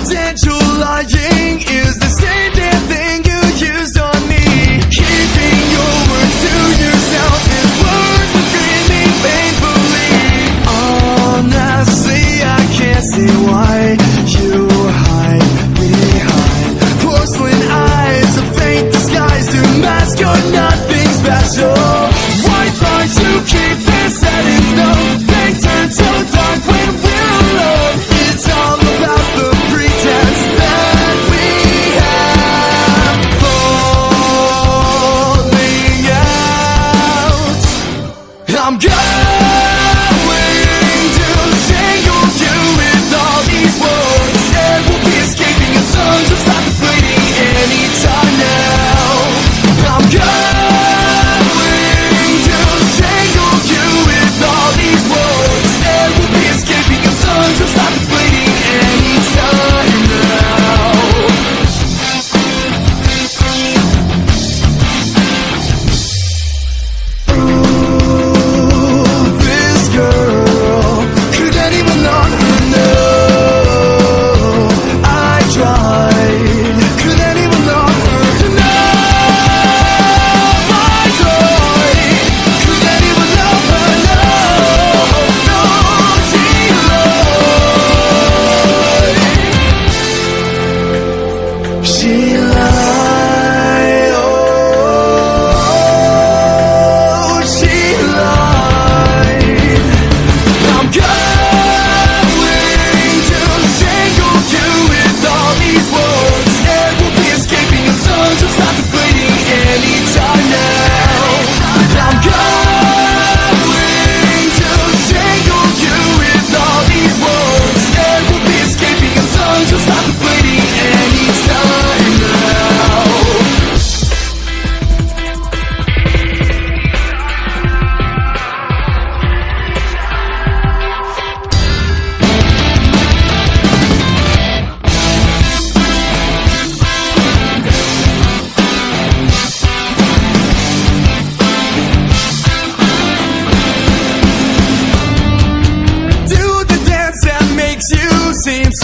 Potential lying is the same damn thing you used on me. Keeping your word to yourself is worse than screaming painfully. Honestly, I can't see why you hide behind porcelain eyes, a faint disguise to mask your nothing special. White lines you keep their settings, no, they turn so dark when we're alone. It's all about the pretense that we have falling out. I'm going to tangle you with all these words, and we'll be escaping a song to stop the bleeding anytime now. I'm going to tangle you with all these words, and we'll be escaping a song to stop the bleeding anytime now. This girl, could anyone not know? I tried, could anyone not know? I tried, could anyone not know? No, she lied. She lied. Oh, she lied. I'm going to tangle you with all these words, and we'll be escaping a song to stop the bleeding anytime now. I'm going to tangle you with all these words, and we'll be escaping a song to stop the bleeding anytime now. Do the dance that makes you seem